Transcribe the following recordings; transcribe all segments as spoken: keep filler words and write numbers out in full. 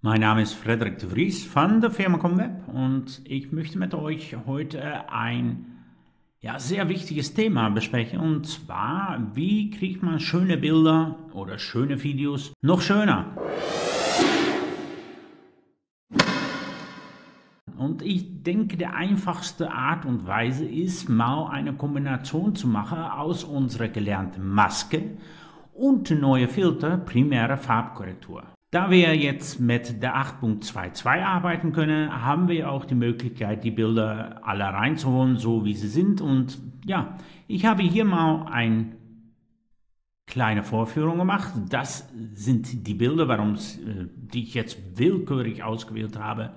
Mein Name ist Frederik de Vries von der Firma Comweb und ich möchte mit euch heute ein ja, sehr wichtiges Thema besprechen, und zwar, wie kriegt man schöne Bilder oder schöne Videos noch schöner? Und ich denke, die einfachste Art und Weise ist, mal eine Kombination zu machen aus unserer gelernten Maske und neue Filter, primäre Farbkorrektur. Da wir jetzt mit der acht Punkt zwei Punkt zwei arbeiten können, haben wir auch die Möglichkeit, die Bilder alle reinzuholen, so wie sie sind. Und ja, ich habe hier mal eine kleine Vorführung gemacht. Das sind die Bilder, warum, die ich jetzt willkürlich ausgewählt habe.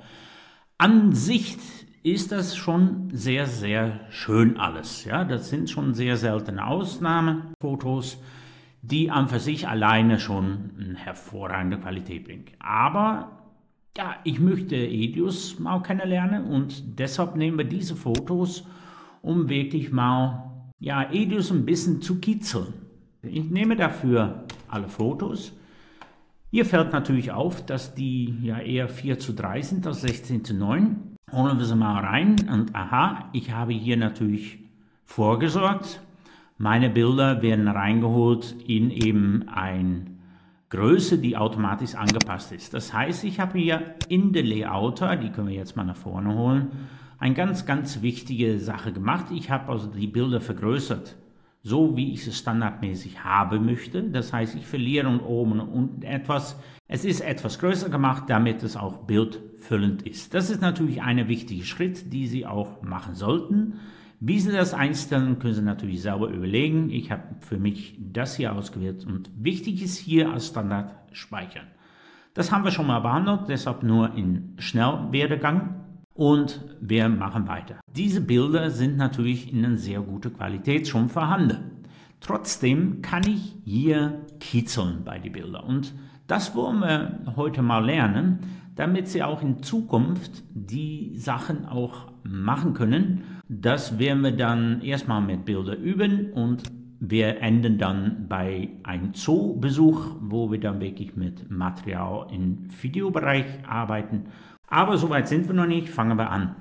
An sich ist das schon sehr, sehr schön alles. Ja, das sind schon sehr seltene Ausnahmefotos, die an für sich alleine schon eine hervorragende Qualität bringen. Aber ja, ich möchte Edius mal kennenlernen und deshalb nehmen wir diese Fotos, um wirklich mal ja, Edius ein bisschen zu kitzeln. Ich nehme dafür alle Fotos. Hier fällt natürlich auf, dass die ja eher vier zu drei sind als sechzehn zu neun. Holen wir sie mal rein und aha, ich habe hier natürlich vorgesorgt. Meine Bilder werden reingeholt in eben eine Größe, die automatisch angepasst ist. Das heißt, ich habe hier in der Layouter, die können wir jetzt mal nach vorne holen, eine ganz, ganz wichtige Sache gemacht. Ich habe also die Bilder vergrößert, so wie ich sie standardmäßig haben möchte. Das heißt, ich verliere oben und unten etwas. Es ist etwas größer gemacht, damit es auch bildfüllend ist. Das ist natürlich ein wichtiger Schritt, den Sie auch machen sollten. Wie Sie das einstellen, können Sie natürlich selber überlegen. Ich habe für mich das hier ausgewählt und wichtig ist hier als Standard speichern. Das haben wir schon mal behandelt, deshalb nur in Schnellwerdegang und wir machen weiter. Diese Bilder sind natürlich in einer sehr guten Qualität schon vorhanden. Trotzdem kann ich hier kitzeln bei den Bildern und das wollen wir heute mal lernen, damit Sie auch in Zukunft die Sachen auch machen können. Das werden wir dann erstmal mit Bildern üben und wir enden dann bei einem Zoobesuch, wo wir dann wirklich mit Material im Videobereich arbeiten. Aber soweit sind wir noch nicht, fangen wir an.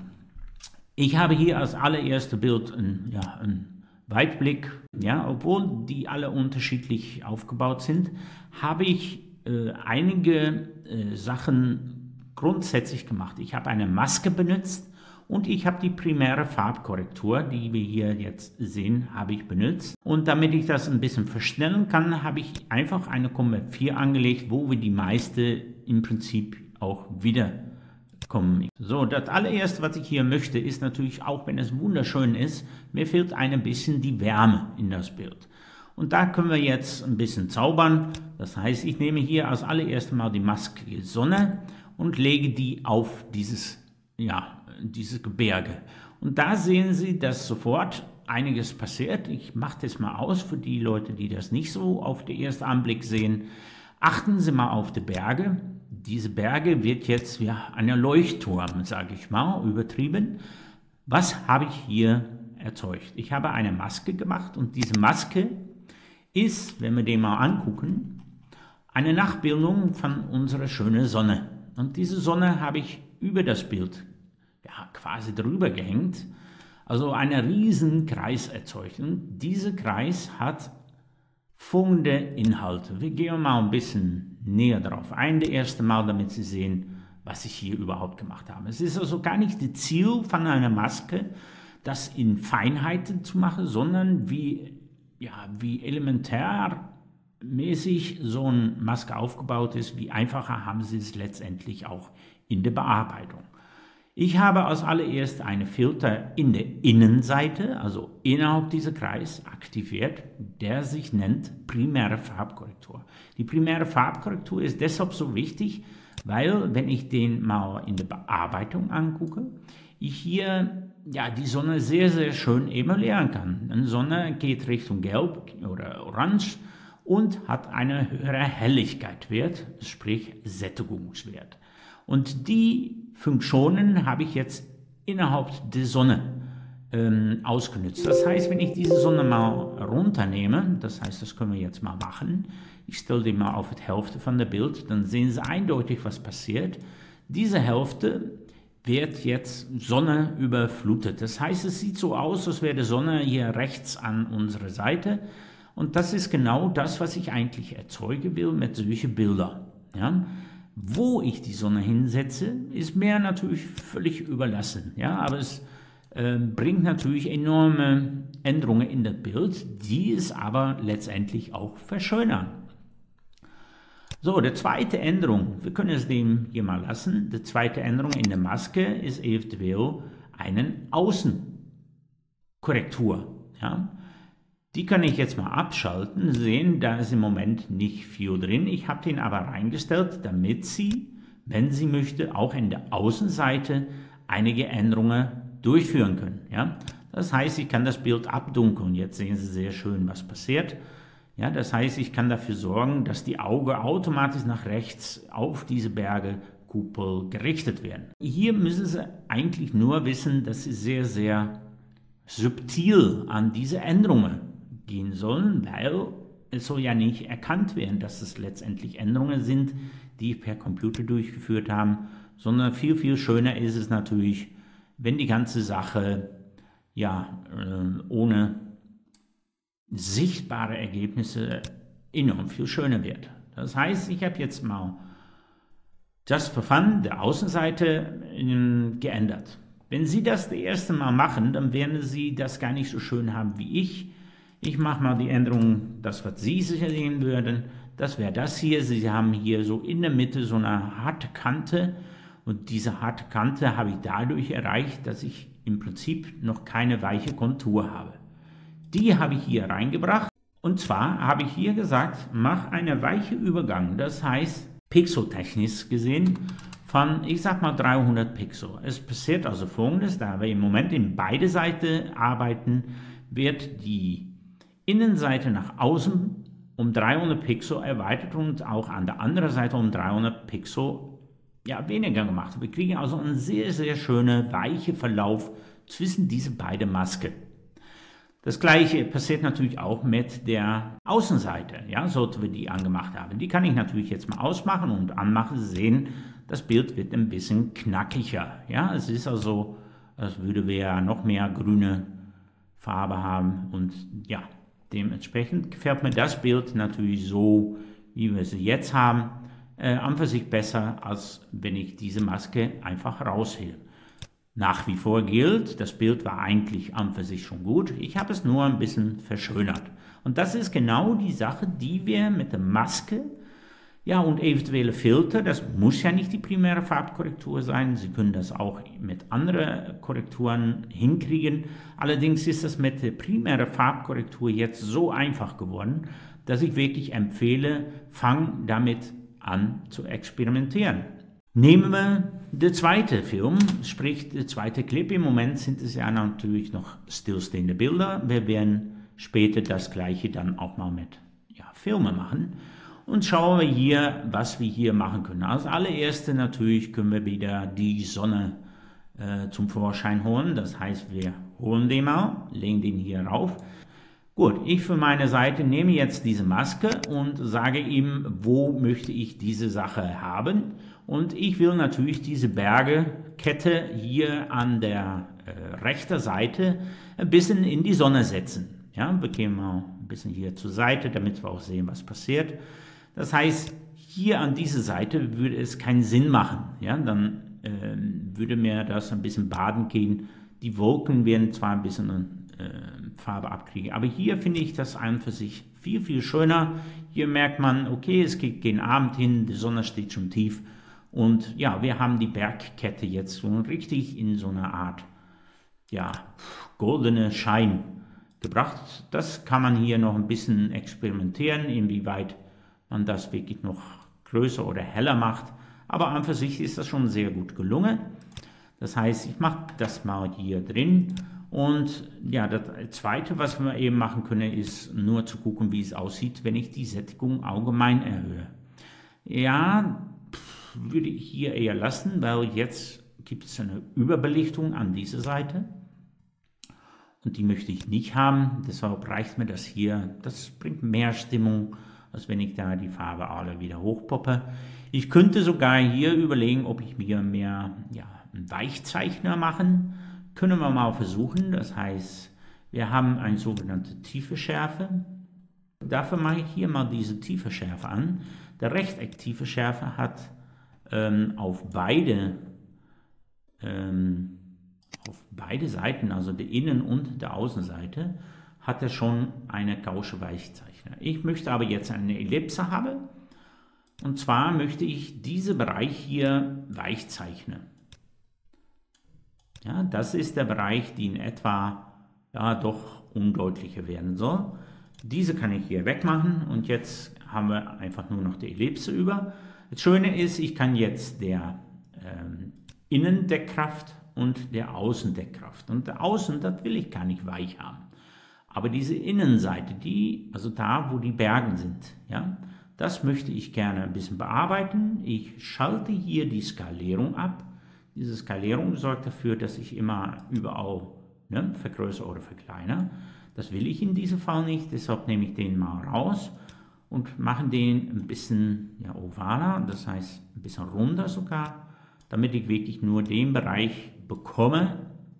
Ich habe hier als allererstes Bild einen, ja, einen Weitblick. Ja, obwohl die alle unterschiedlich aufgebaut sind, habe ich äh, einige äh, Sachen grundsätzlich gemacht. Ich habe eine Maske benutzt und ich habe die primäre Farbkorrektur, die wir hier jetzt sehen, habe ich benutzt. Und damit ich das ein bisschen verstellen kann, habe ich einfach eine Comweb vier angelegt, wo wir die meiste im Prinzip auch wiederkommen. So, das allererste, was ich hier möchte, ist natürlich, auch wenn es wunderschön ist, mir fehlt ein bisschen die Wärme in das Bild. Und da können wir jetzt ein bisschen zaubern. Das heißt, ich nehme hier als allererstes mal die Maske Sonne und lege die auf dieses, ja, dieses Gebirge. Und da sehen Sie, dass sofort einiges passiert. Ich mache das mal aus für die Leute, die das nicht so auf den ersten Anblick sehen. Achten Sie mal auf die Berge. Diese Berge wird jetzt ja ein Leuchtturm, sage ich mal, übertrieben. Was habe ich hier erzeugt? Ich habe eine Maske gemacht und diese Maske ist, wenn wir den mal angucken, eine Nachbildung von unserer schönen Sonne. Und diese Sonne habe ich über das Bild ja, quasi drüber gehängt, also einen riesen Kreis erzeugt. Und dieser Kreis hat folgende Inhalte. Wir gehen mal ein bisschen näher darauf ein, das erste Mal, damit Sie sehen, was ich hier überhaupt gemacht habe. Es ist also gar nicht das Ziel von einer Maske, das in Feinheiten zu machen, sondern wie, ja, wie elementär mäßig so eine Maske aufgebaut ist, wie einfacher haben Sie es letztendlich auch in der Bearbeitung. Ich habe als allererst einen Filter in der Innenseite, also innerhalb dieser Kreis, aktiviert, der sich nennt primäre Farbkorrektur. Die primäre Farbkorrektur ist deshalb so wichtig, weil, wenn ich den mal in der Bearbeitung angucke, ich hier ja, die Sonne sehr, sehr schön emulieren kann. Die Sonne geht Richtung Gelb oder Orange und hat eine höhere Helligkeitswert, sprich Sättigungswert. Und die Funktionen habe ich jetzt innerhalb der Sonne ähm, ausgenutzt. Das heißt, wenn ich diese Sonne mal runternehme, das heißt, das können wir jetzt mal machen, ich stelle die mal auf die Hälfte von der Bild, dann sehen Sie eindeutig, was passiert. Diese Hälfte wird jetzt Sonne überflutet. Das heißt, es sieht so aus, als wäre die Sonne hier rechts an unserer Seite. Und das ist genau das, was ich eigentlich erzeugen will mit solchen Bildern. Ja? Wo ich die Sonne hinsetze, ist mir natürlich völlig überlassen. Ja? Aber es äh, bringt natürlich enorme Änderungen in das Bild, die es aber letztendlich auch verschönern. So, die zweite Änderung, wir können es dem hier mal lassen, die zweite Änderung in der Maske ist eventuell eine Außenkorrektur. Ja? Die kann ich jetzt mal abschalten, Sie sehen, da ist im Moment nicht viel drin. Ich habe den aber reingestellt, damit Sie, wenn Sie möchte, auch in der Außenseite einige Änderungen durchführen können. Ja? Das heißt, ich kann das Bild abdunkeln. Jetzt sehen Sie sehr schön, was passiert. Ja, das heißt, ich kann dafür sorgen, dass die Augen automatisch nach rechts auf diese Bergkuppel gerichtet werden. Hier müssen Sie eigentlich nur wissen, dass Sie sehr, sehr subtil an diese Änderungen gehen sollen, weil es soll ja nicht erkannt werden, dass es letztendlich Änderungen sind, die per Computer durchgeführt haben, sondern viel, viel schöner ist es natürlich, wenn die ganze Sache ja ohne sichtbare Ergebnisse enorm viel schöner wird. Das heißt, ich habe jetzt mal das Verfahren der Außenseite äh, geändert. Wenn Sie das das erste Mal machen, dann werden Sie das gar nicht so schön haben wie ich. Ich mache mal die Änderung, das was Sie sicher sehen würden, das wäre das hier. Sie haben hier so in der Mitte so eine harte Kante und diese harte Kante habe ich dadurch erreicht, dass ich im Prinzip noch keine weiche Kontur habe. Die habe ich hier reingebracht und zwar habe ich hier gesagt, mach eine weiche Übergang, das heißt pixeltechnisch gesehen von, ich sag mal dreihundert Pixel. Es passiert also Folgendes, da wir im Moment in beide Seiten arbeiten, wird die Innenseite nach außen um dreihundert Pixel erweitert und auch an der anderen Seite um dreihundert Pixel ja, weniger gemacht. Wir kriegen also einen sehr, sehr schönen weichen Verlauf zwischen diesen beiden Masken. Das gleiche passiert natürlich auch mit der Außenseite, ja, sollten wir die angemacht haben. Die kann ich natürlich jetzt mal ausmachen und anmachen. Sie sehen, das Bild wird ein bisschen knackiger. Ja, es ist also, als würde wir noch mehr grüne Farbe haben und ja, dementsprechend gefällt mir das Bild natürlich so, wie wir sie jetzt haben, äh, an für sich besser, als wenn ich diese Maske einfach raushebe. Nach wie vor gilt, das Bild war eigentlich an für sich schon gut, ich habe es nur ein bisschen verschönert. Und das ist genau die Sache, die wir mit der Maske, ja und eventuelle Filter, das muss ja nicht die primäre Farbkorrektur sein, Sie können das auch mit anderen Korrekturen hinkriegen. Allerdings ist das mit der primären Farbkorrektur jetzt so einfach geworden, dass ich wirklich empfehle, fang damit an zu experimentieren. Nehmen wir den zweiten Film, sprich der zweite Clip. Im Moment sind es ja natürlich noch stillstehende Bilder. Wir werden später das gleiche dann auch mal mit ja, Filmen machen. Und schauen wir hier, was wir hier machen können. Als allererstes natürlich können wir wieder die Sonne äh, zum Vorschein holen. Das heißt, wir holen den mal, legen den hier rauf. Gut, ich für meine Seite nehme jetzt diese Maske und sage ihm, wo möchte ich diese Sache haben. Und ich will natürlich diese Bergkette hier an der äh, rechten Seite ein bisschen in die Sonne setzen. Ja, wir gehen mal ein bisschen hier zur Seite, damit wir auch sehen, was passiert. Das heißt, hier an dieser Seite würde es keinen Sinn machen. Ja, dann äh, würde mir das ein bisschen baden gehen. Die Wolken werden zwar ein bisschen äh, Farbe abkriegen, aber hier finde ich das an für sich viel, viel schöner. Hier merkt man, okay, es geht gegen Abend hin, die Sonne steht schon tief. Und ja, wir haben die Bergkette jetzt so richtig in so eine Art, ja, goldene Schein gebracht. Das kann man hier noch ein bisschen experimentieren, inwieweit man das wirklich noch größer oder heller macht. Aber an für sich ist das schon sehr gut gelungen. Das heißt, ich mache das mal hier drin. Und ja, das Zweite, was wir eben machen können, ist nur zu gucken, wie es aussieht, wenn ich die Sättigung allgemein erhöhe. Ja, würde ich hier eher lassen, weil jetzt gibt es eine Überbelichtung an dieser Seite. und die möchte ich nicht haben, deshalb reicht mir das hier. Das bringt mehr Stimmung, als wenn ich da die Farbe alle wieder hochpoppe. Ich könnte sogar hier überlegen, ob ich mir mehr ja, einen Weichzeichner machen. Können wir mal versuchen. Das heißt, wir haben eine sogenannte tiefe Schärfe. Dafür mache ich hier mal diese tiefe Schärfe an. Der Rechteck-tiefe Schärfe hat ähm, auf beide ähm, auf beide Seiten, also der Innen- und der Außenseite, hat er schon eine Gaußsche Weichzeichner. Ich möchte aber jetzt eine Ellipse haben. Und zwar möchte ich diesen Bereich hier weich zeichnen. Ja, das ist der Bereich, der in etwa ja, doch undeutlicher werden soll. Diese kann ich hier wegmachen und jetzt haben wir einfach nur noch die Ellipse über. Das Schöne ist, ich kann jetzt der ähm, Innendeckkraft und der Außendeckkraft. Und der Außen, das will ich gar nicht weich haben. Aber diese Innenseite, die, also da, wo die Berge sind, ja, das möchte ich gerne ein bisschen bearbeiten. Ich schalte hier die Skalierung ab. Diese Skalierung sorgt dafür, dass ich immer überall ne, vergrößere oder verkleinere. Das will ich in diesem Fall nicht, deshalb nehme ich den mal raus und mache den ein bisschen ja, ovaler, das heißt ein bisschen runder sogar, damit ich wirklich nur den Bereich bekomme,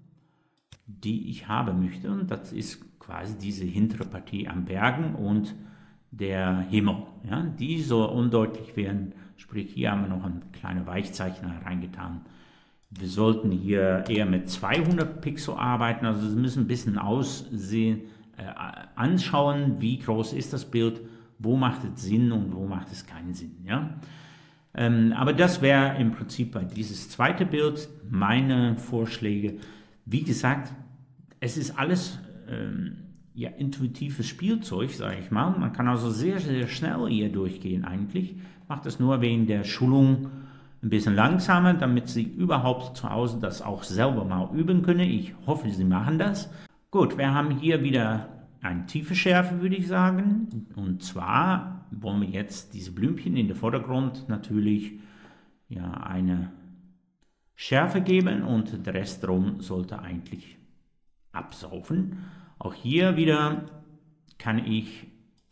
die ich haben möchte. Und das ist quasi diese hintere Partie am Bergen und der Himmel. Ja, die soll undeutlich werden, sprich hier haben wir noch einen kleinen Weichzeichner reingetan. Wir sollten hier eher mit zweihundert Pixel arbeiten, also wir müssen ein bisschen aussehen, äh, anschauen, wie groß ist das Bild, wo macht es Sinn und wo macht es keinen Sinn. Ja? Ähm, aber das wäre im Prinzip bei dieses zweite Bild meine Vorschläge. Wie gesagt, es ist alles ähm, ja, intuitives Spielzeug, sage ich mal. Man kann also sehr, sehr schnell hier durchgehen eigentlich. Macht das nur wegen der Schulung ein bisschen langsamer, damit Sie überhaupt zu Hause das auch selber mal üben können. Ich hoffe, Sie machen das. Gut, wir haben hier wieder eine tiefe Schärfe, würde ich sagen. Und zwar wollen wir jetzt diese Blümchen in den Vordergrund natürlich ja, eine Schärfe geben und der Rest drum sollte eigentlich absaufen. Auch hier wieder kann ich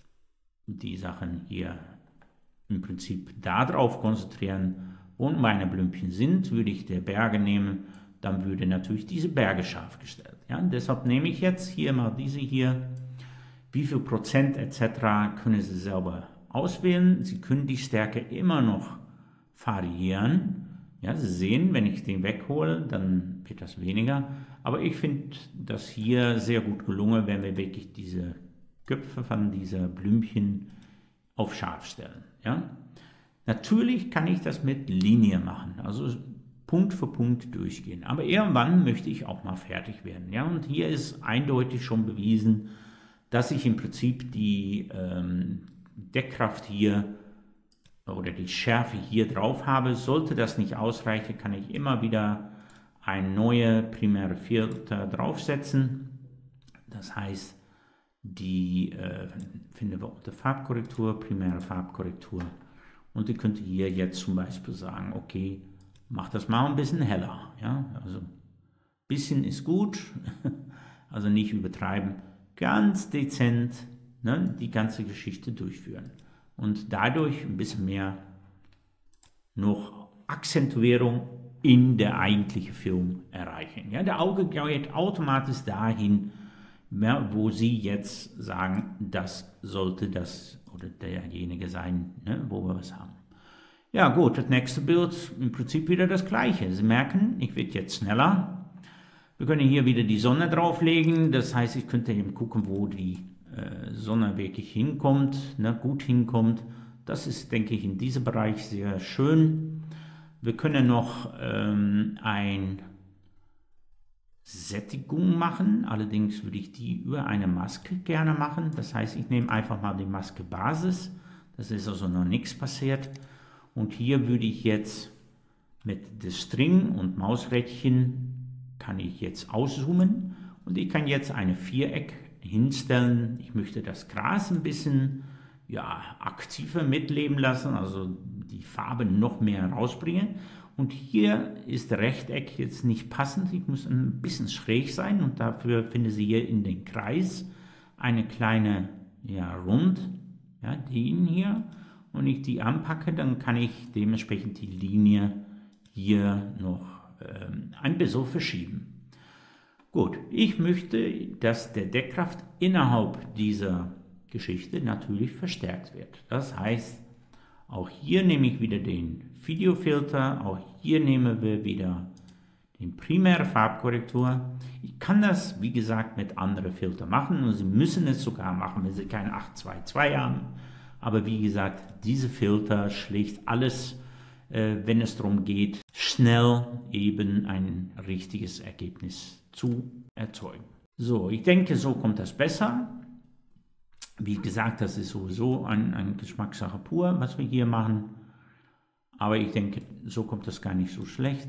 die Sachen hier im Prinzip darauf konzentrieren, wo meine Blümchen sind. Würde ich der Berge nehmen, dann würde natürlich diese Berge scharf gestellt. Ja? Deshalb nehme ich jetzt hier mal diese hier. Wie viel Prozent et cetera können Sie selber auswählen. Sie können die Stärke immer noch variieren. Ja, Sie sehen, wenn ich den weghole, dann wird das weniger. Aber ich finde das hier sehr gut gelungen, wenn wir wirklich diese Köpfe von dieser Blümchen auf scharf stellen. Ja? Natürlich kann ich das mit Linie machen, also Punkt für Punkt durchgehen. Aber irgendwann möchte ich auch mal fertig werden. Ja? Und hier ist eindeutig schon bewiesen, dass ich im Prinzip die ähm, Deckkraft hier oder die Schärfe hier drauf habe. Sollte das nicht ausreichen, kann ich immer wieder ein neuer primäre Filter draufsetzen. Das heißt, die äh, finden wir unter Farbkorrektur, primäre Farbkorrektur. Und ihr könnt hier jetzt zum Beispiel sagen, okay, mach das mal ein bisschen heller. Ja? Also ein bisschen ist gut, also nicht übertreiben. Ganz dezent ne, die ganze Geschichte durchführen. Und dadurch ein bisschen mehr noch Akzentuierung in der eigentlichen Film erreichen. Ja, der Auge geht automatisch dahin, wo Sie jetzt sagen, das sollte das oder derjenige sein, ne, wo wir was haben. Ja gut, das nächste Bild im Prinzip wieder das gleiche. Sie merken, ich werde jetzt schneller. Wir können hier wieder die Sonne drauflegen, das heißt, ich könnte eben gucken, wo die äh, Sonne wirklich hinkommt, ne, gut hinkommt. Das ist, denke ich, in diesem Bereich sehr schön. Wir können noch ähm, eine Sättigung machen, allerdings würde ich die über eine Maske gerne machen. Das heißt, ich nehme einfach mal die Maske Basis, das ist also noch nichts passiert. Und hier würde ich jetzt mit der String und Mausrädchen kann ich jetzt auszoomen und ich kann jetzt eine Viereck hinstellen. Ich möchte das Gras ein bisschen ja, aktiver mitleben lassen, also die Farbe noch mehr rausbringen. Und hier ist Rechteck jetzt nicht passend, ich muss ein bisschen schräg sein und dafür finde Sie hier in den Kreis eine kleine ja, Rund, ja, den hier. Und ich die anpacke, dann kann ich dementsprechend die Linie hier noch ähm, ein bisschen verschieben. Gut, ich möchte, dass der Deckkraft innerhalb dieser Geschichte natürlich verstärkt wird. Das heißt, auch hier nehme ich wieder den Videofilter, auch hier nehmen wir wieder den primäre Farbkorrektur. Ich kann das, wie gesagt, mit anderen Filtern machen und Sie müssen es sogar machen, wenn Sie kein acht zwei zwei haben. Aber wie gesagt, diese Filter schlägt alles, äh, wenn es darum geht, schnell eben ein richtiges Ergebnis zu erzeugen. So, ich denke, so kommt das besser. Wie gesagt, das ist sowieso ein, ein Geschmackssache pur, was wir hier machen. Aber ich denke, so kommt das gar nicht so schlecht.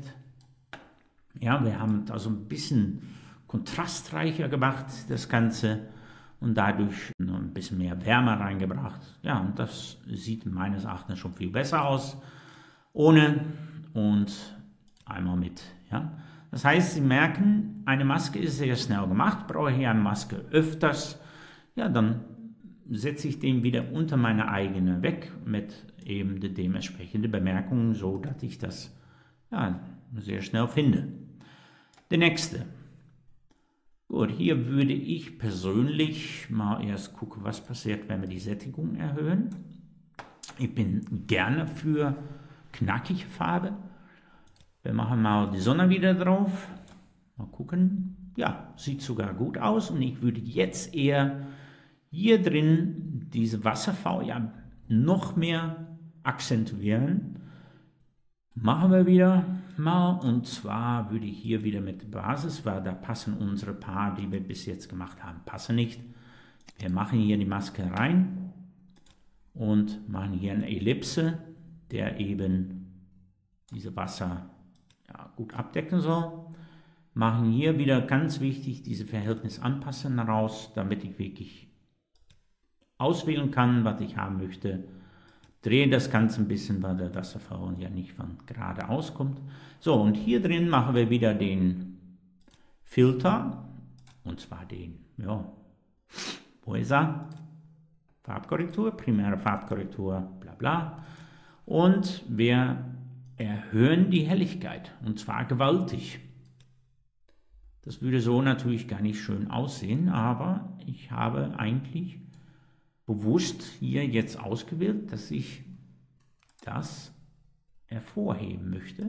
Ja, wir haben also ein bisschen kontrastreicher gemacht, das Ganze. Und dadurch noch ein bisschen mehr Wärme reingebracht. Ja, und das sieht meines Erachtens schon viel besser aus. Ohne und einmal mit. Ja. Das heißt, Sie merken, eine Maske ist sehr schnell gemacht. Brauche ich eine Maske öfters, ja, dann setze ich den wieder unter meine eigene weg mit eben der dementsprechenden Bemerkung, so dass ich das ja, sehr schnell finde. Der nächste. Gut, hier würde ich persönlich mal erst gucken, was passiert, wenn wir die Sättigung erhöhen. Ich bin gerne für knackige Farbe. Wir machen mal die Sonne wieder drauf. Mal gucken. Ja, sieht sogar gut aus. Und ich würde jetzt eher hier drin diese Wasserfall ja noch mehr akzentuieren. Machen wir wieder mal, und zwar würde ich hier wieder mit Basis, weil da passen unsere paar, die wir bis jetzt gemacht haben, passen nicht. Wir machen hier die Maske rein und machen hier eine Ellipse, der eben diese Wasser ja, gut abdecken soll. Machen hier wieder ganz wichtig diese Verhältnis anpassen raus, damit ich wirklich auswählen kann, was ich haben möchte. Drehe das Ganze ein bisschen, weil der Wasserfall ja nicht von geradeaus kommt. So, und hier drin machen wir wieder den Filter, und zwar den, ja, wo ist er? Farbkorrektur, primäre Farbkorrektur, bla bla. Und wir erhöhen die Helligkeit, und zwar gewaltig. Das würde so natürlich gar nicht schön aussehen, aber ich habe eigentlich bewusst hier jetzt ausgewählt, dass ich das hervorheben möchte.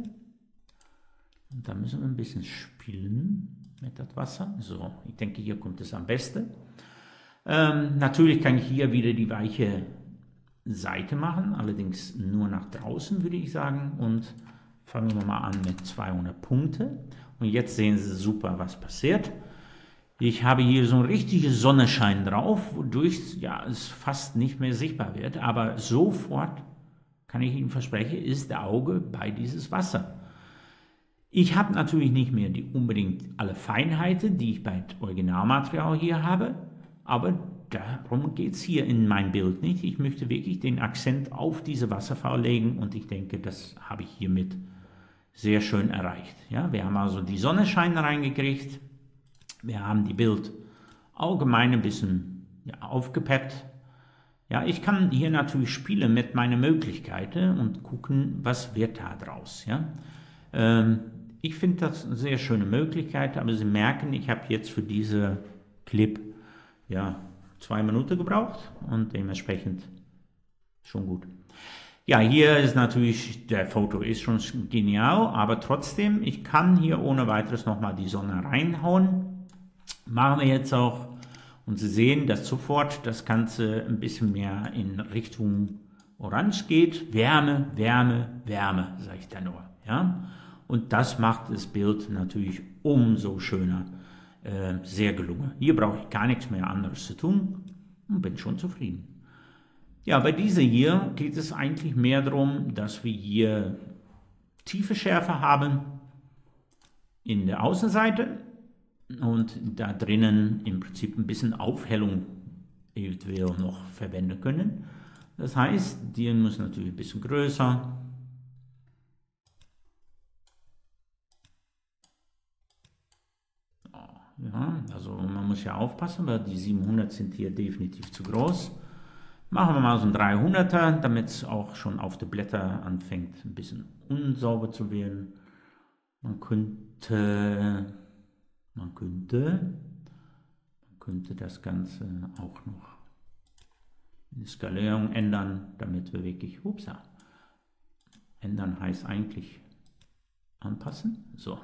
Und da müssen wir ein bisschen spielen mit das Wasser. So, ich denke, hier kommt es am besten. Ähm, natürlich kann ich hier wieder die weiche Seite machen, allerdings nur nach draußen, würde ich sagen. Und fangen wir mal an mit zweihundert Punkte. Und jetzt sehen Sie super, was passiert. Ich habe hier so einen richtigen Sonnenschein drauf, wodurch ja, es fast nicht mehr sichtbar wird. Aber sofort, kann ich Ihnen versprechen, ist der Auge bei dieses Wasser. Ich habe natürlich nicht mehr die unbedingt alle Feinheiten, die ich bei Originalmaterial hier habe. Aber darum geht es hier in meinem Bild nicht. Ich möchte wirklich den Akzent auf diese Wasserfall legen und ich denke, das habe ich hiermit sehr schön erreicht. Ja, wir haben also die Sonnenschein reingekriegt. Wir haben die Bild allgemein ein bisschen ja, aufgepeppt. Ja, ich kann hier natürlich spielen mit meinen Möglichkeiten und gucken, was wird da draus. Ja? Ähm, ich finde das eine sehr schöne Möglichkeit, aber Sie merken, ich habe jetzt für diese Clip ja, zwei Minuten gebraucht und dementsprechend schon gut. Ja, hier ist natürlich, der Foto ist schon genial, aber trotzdem, ich kann hier ohne weiteres nochmal die Sonne reinhauen. Machen wir jetzt auch, und Sie sehen, dass sofort das Ganze ein bisschen mehr in Richtung Orange geht. Wärme, Wärme, Wärme, sage ich da nur. Ja? Und das macht das Bild natürlich umso schöner, äh, sehr gelungen. Hier brauche ich gar nichts mehr anderes zu tun und bin schon zufrieden. Ja, bei dieser hier geht es eigentlich mehr darum, dass wir hier tiefe Schärfe haben in der Außenseite. Und da drinnen im Prinzip ein bisschen Aufhellung eventuell noch verwenden können. Das heißt, die muss natürlich ein bisschen größer. Ja, also man muss ja aufpassen, weil die siebenhundert sind hier definitiv zu groß. Machen wir mal so ein dreihunderter, damit es auch schon auf die Blätter anfängt, ein bisschen unsauber zu werden. Man könnte, man könnte, man könnte das Ganze auch noch in die Skalierung ändern, damit wir wirklich, upsa, ändern heißt eigentlich anpassen, so.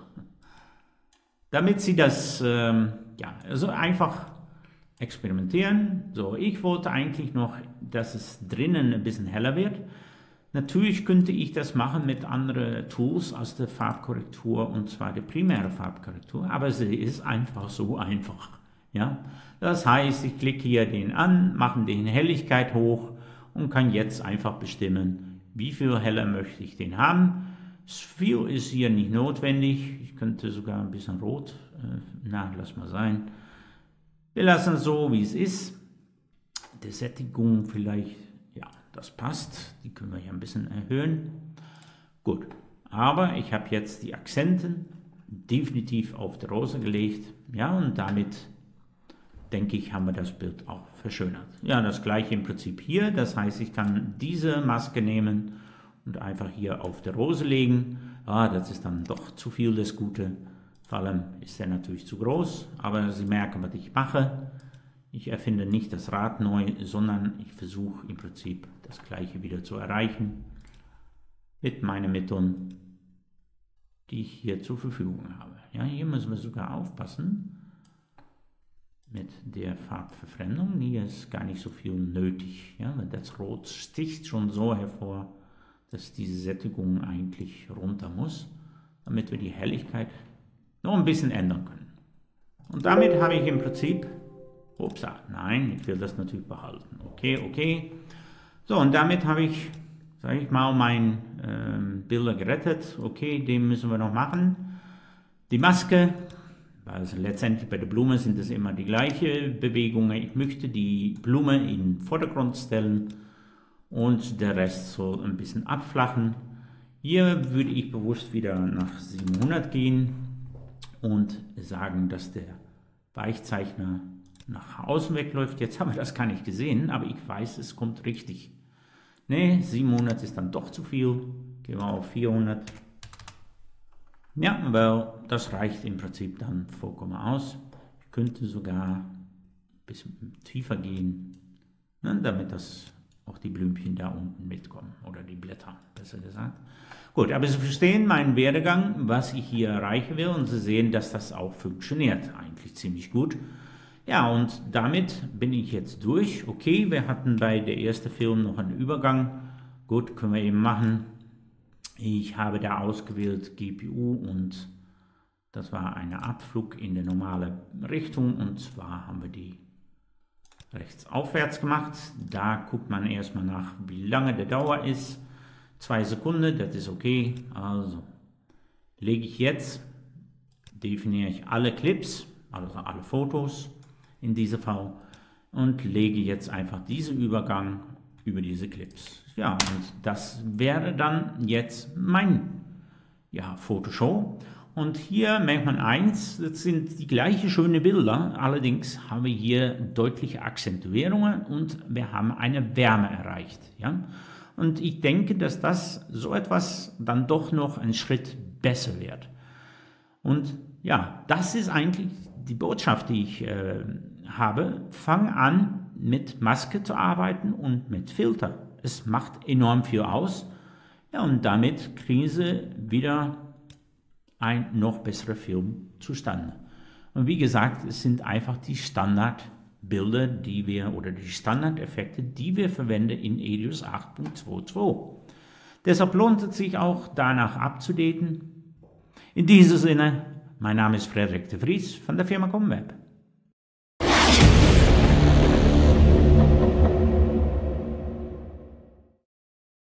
Damit Sie das, ähm, ja, also einfach experimentieren. So, ich wollte eigentlich noch, dass es drinnen ein bisschen heller wird. Natürlich könnte ich das machen mit anderen Tools aus der Farbkorrektur, und zwar die primäre Farbkorrektur, aber sie ist einfach so einfach. Ja? Das heißt, ich klicke hier den an, mache den Helligkeit hoch und kann jetzt einfach bestimmen, wie viel heller möchte ich den haben. Viel ist hier nicht notwendig, ich könnte sogar ein bisschen rot, äh, na, lass mal sein. Wir lassen es so, wie es ist. Die Sättigung vielleicht, ja, das passt. Die können wir ja ein bisschen erhöhen. Gut, aber ich habe jetzt die Akzenten definitiv auf die Rose gelegt. Ja, und damit, denke ich, haben wir das Bild auch verschönert. Ja, das gleiche im Prinzip hier. Das heißt, ich kann diese Maske nehmen und einfach hier auf die Rose legen. Ah, das ist dann doch zu viel das Gute. Vor allem ist er natürlich zu groß, aber Sie merken, was ich mache. Ich erfinde nicht das Rad neu, sondern ich versuche im Prinzip das Gleiche wieder zu erreichen mit meinen Mitteln, die ich hier zur Verfügung habe. Ja, hier müssen wir sogar aufpassen mit der Farbverfremdung. Hier ist gar nicht so viel nötig, ja, weil das Rot sticht schon so hervor, dass diese Sättigung eigentlich runter muss, damit wir die Helligkeit noch ein bisschen ändern können. Und damit habe ich im Prinzip, ups, nein, ich will das natürlich behalten. Okay, okay. So, und damit habe ich, sage ich mal, mein ähm, Bilder gerettet. Okay, den müssen wir noch machen. Die Maske, also letztendlich bei der Blume sind es immer die gleiche Bewegungen. Ich möchte die Blume in den Vordergrund stellen und der Rest soll ein bisschen abflachen. Hier würde ich bewusst wieder nach siebenhundert gehen und sagen, dass der Weichzeichner nach außen wegläuft. Jetzt haben wir das gar nicht gesehen, aber ich weiß, es kommt richtig. Ne, siebenhundert ist dann doch zu viel. Gehen wir auf vierhundert. Ja, weil das reicht im Prinzip dann vollkommen aus. Ich könnte sogar ein bisschen tiefer gehen, ne, damit das auch die Blümchen da unten mitkommen, oder die Blätter, besser gesagt. Gut, aber Sie verstehen meinen Werdegang, was ich hier erreichen will, und Sie sehen, dass das auch funktioniert, eigentlich ziemlich gut. Ja, und damit bin ich jetzt durch. Okay, wir hatten bei der ersten Film noch einen Übergang. Gut, können wir eben machen. Ich habe da ausgewählt G P U und das war ein Abflug in die normale Richtung, und zwar haben wir die rechts aufwärts gemacht. Da guckt man erstmal nach, wie lange der Dauer ist. Zwei Sekunden, das ist okay. Also lege ich jetzt, definiere ich alle Clips, also alle Fotos in diesem Fall, und lege jetzt einfach diesen Übergang über diese Clips. Ja, und das wäre dann jetzt mein, ja, Fotoshow. Und hier merkt man eins, das sind die gleichen schönen Bilder, allerdings haben wir hier deutliche Akzentuierungen und wir haben eine Wärme erreicht. Ja? Und ich denke, dass das so etwas dann doch noch einen Schritt besser wird. Und ja, das ist eigentlich die Botschaft, die ich äh, habe. Fang an, mit Maske zu arbeiten und mit Filter. Es macht enorm viel aus. Ja, und damit kriegen Sie wieder ein noch besserer Film zustande. Und wie gesagt, es sind einfach die Standardbilder, die wir, oder die Standardeffekte, die wir verwenden in Edius acht Punkt zwei Punkt zwei. Deshalb lohnt es sich auch, danach abzudaten. In diesem Sinne, mein Name ist Frederik de Vries von der Firma Comweb.